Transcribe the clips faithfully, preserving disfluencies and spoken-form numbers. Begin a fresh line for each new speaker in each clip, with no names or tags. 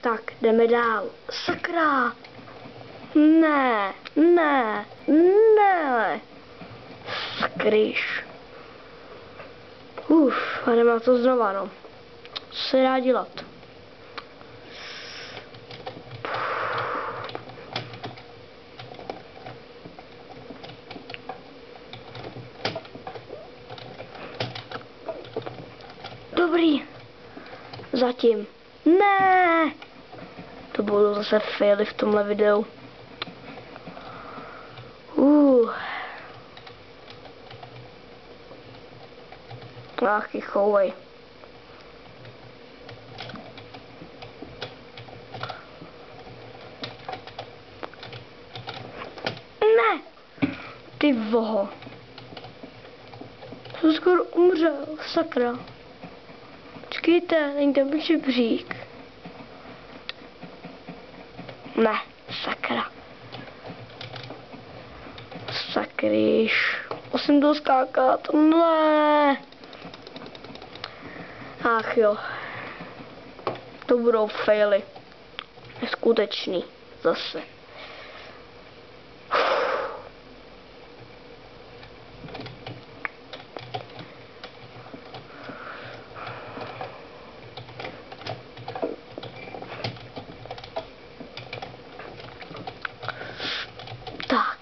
Tak, jdeme dál. Sakra! Ne, ne, ne. Sakryš. Uf, a jdeme na to znova, no. Co se dá dělat? Dobrý. Zatím. Ne. To budou zase faily v tomhle videu. Uh. Ach, chovej. Ne. Ty voho. Jsem skoro umřel, sakra. Počkejte, není tam žebřík. Ne, sakra. Sakryš. Musím doskákat. Ne. Ach jo. To budou faily. Neskutečný. Zase. Tak.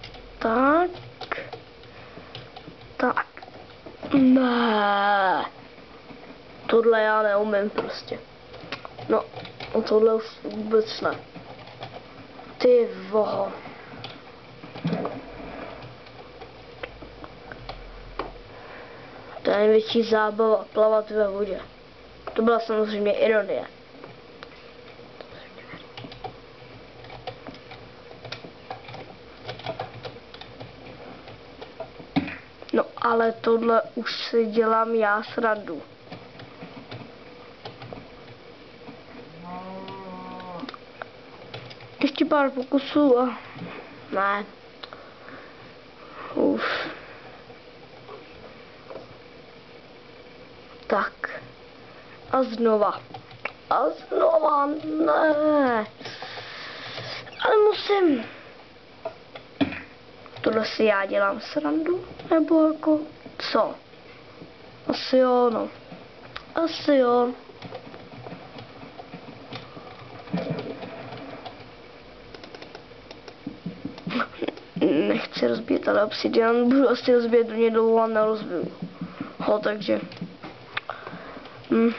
Tak. Ne. Tohle já neumím prostě. No, no tohle už vůbec ne. Ty voho. To je největší zábava plavat ve vodě. To byla samozřejmě ironie. No ale tohle už si dělám já srandu. Ještě pár pokusů a... Ne. Uf. Tak. A znova. A znova, ne. Ale musím. Tohle si já dělám srandu? Nebo jako co? Asi jo, no. Asi jo. Nechci rozbít, ale obsidian budu asi rozbít do něj dlouho a nerozbiju ho, takže hm.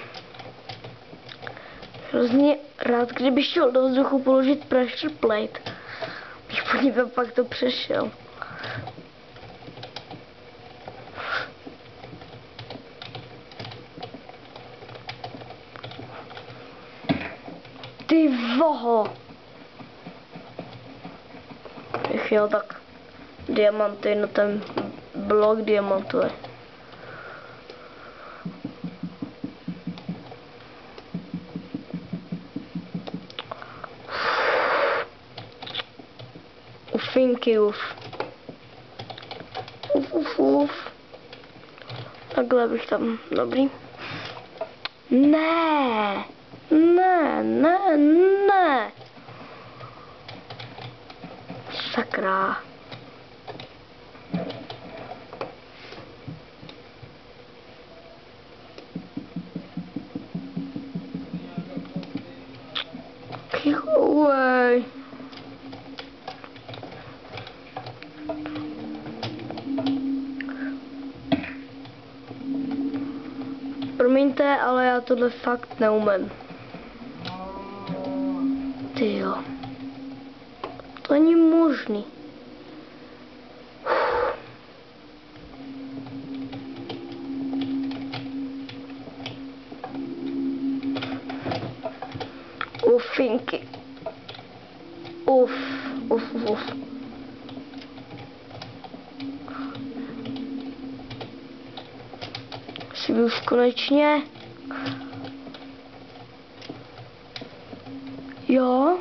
Hrozně rád, kdyby šel do vzduchu položit pressure plate. Bych po něm pak to přešel. Ty voho! Ech jo, tak diamanty na ten blok diamantuje. Ufinky, uf. Uf, uf, uf. Takhle bych tam, dobrý. Ne, ne, ne, ne. Sakra. Kichouej. Promiňte, ale já tohle fakt neumím. Ty jo. To není možný. Ufinky. Uf, uf, uf. Si už konečně. Jo.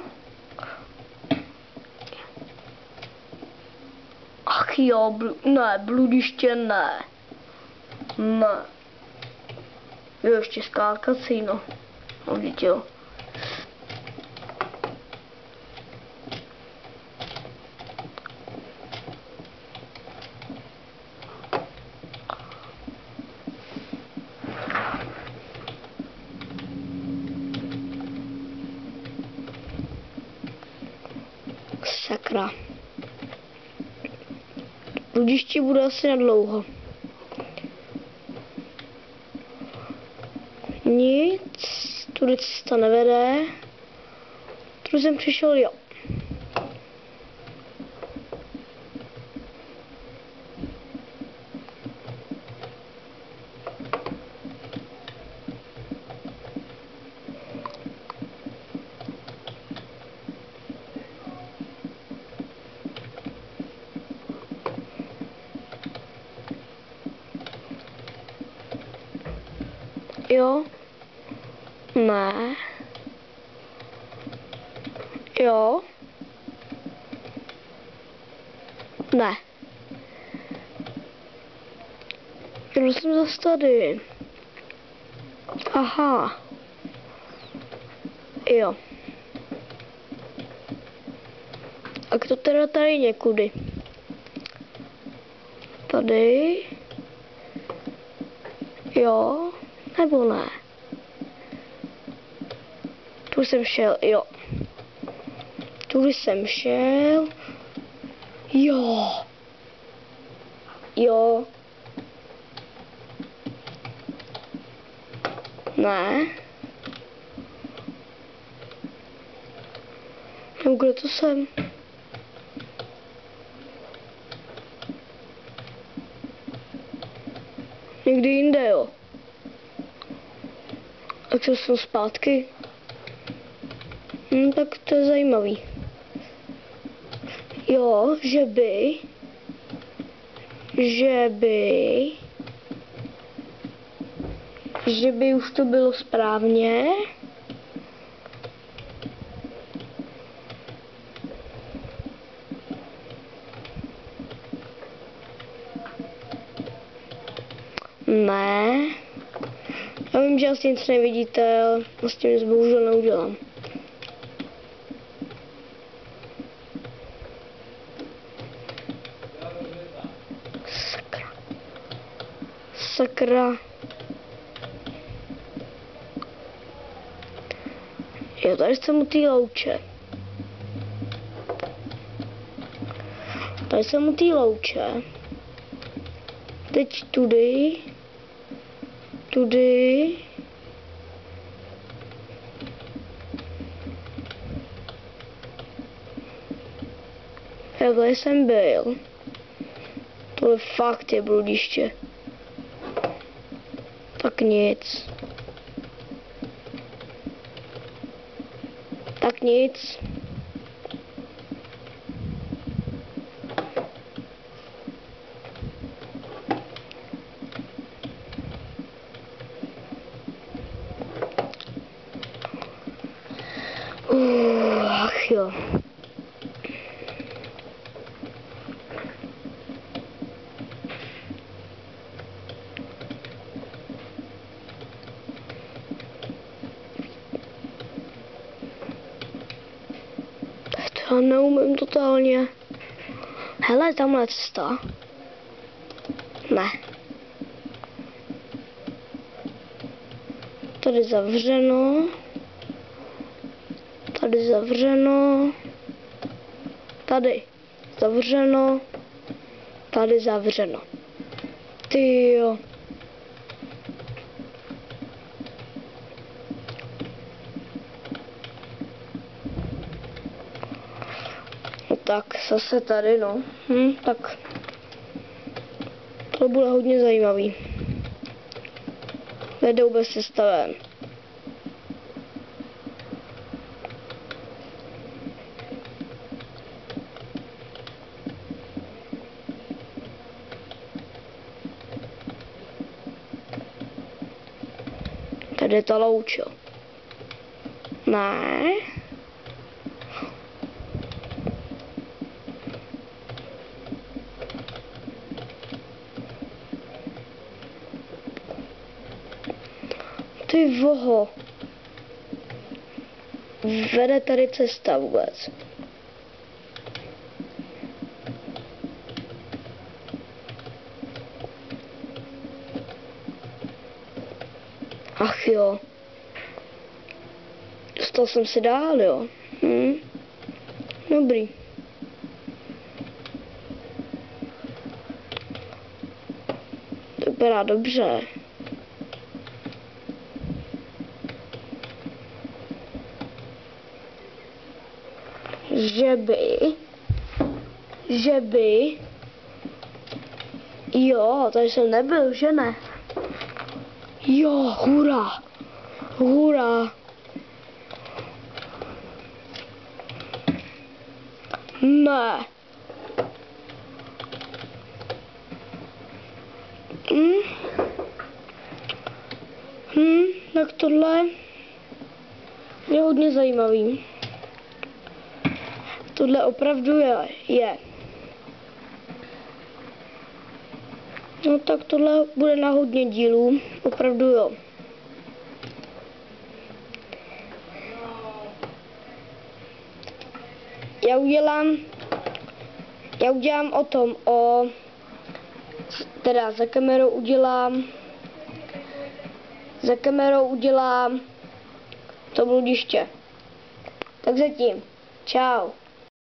Ach jo, bl ne, bludiště ne. Ne. Jo, ještě skákací, no. No, viděl. Sakra. Bludiště bude asi na dlouho. Nic, tudy cesta nevede. Tu jsem přišel, jo. Jo. Ne. Jo. Ne. Jdu jsem zase tady. Aha. Jo. A kdo teda tady někudy? Tady. Jo. Nebo ne? Tu jsem šel, jo. Tu jsem šel. Jo. Jo. Ne. Nebo kde to jsem? Někdy jinde, jo. Tak co jsem zpátky? Hm, tak to je zajímavý. Jo, že by... Že by... Že by už to bylo správně. Ne. Já vím, že asi nic nevidíte, ale s tím nic bohužel neudělám. Sakra. Sakra. Jo, tady jsem u té louče. Tady jsem u té louče. Teď tudy. Tudy. Takhle jsem byl. Tohle fakt je bludiště. Tak nic. Tak nic. Uh, ach jo. To já neumím totálně. Hele, tamhle cesta. Ne. Tady zavřeno. Tady zavřeno. Tady zavřeno. Tady zavřeno. Ty jo. No tak, zase tady, no. Hm, tak. To bude hodně zajímavý. Nejde vůbec sestaven. Tady je ta loučo. Ne. Ty voho. Vede tady cesta vůbec. Ach jo. Dostal jsem se dál, jo. Hm. Dobrý. vypadá dobře. Že by, že by, jo, tady jsem nebyl, že ne? Jo, hurá, hurá. Ne. Hm. Hm, tak tohle je hodně zajímavý. Tohle opravdu je, je. No tak tohle bude na hodně dílů, opravdu jo. Já udělám, já udělám o tom, o, teda za kamerou udělám, za kamerou udělám to bludiště. Tak zatím, čau.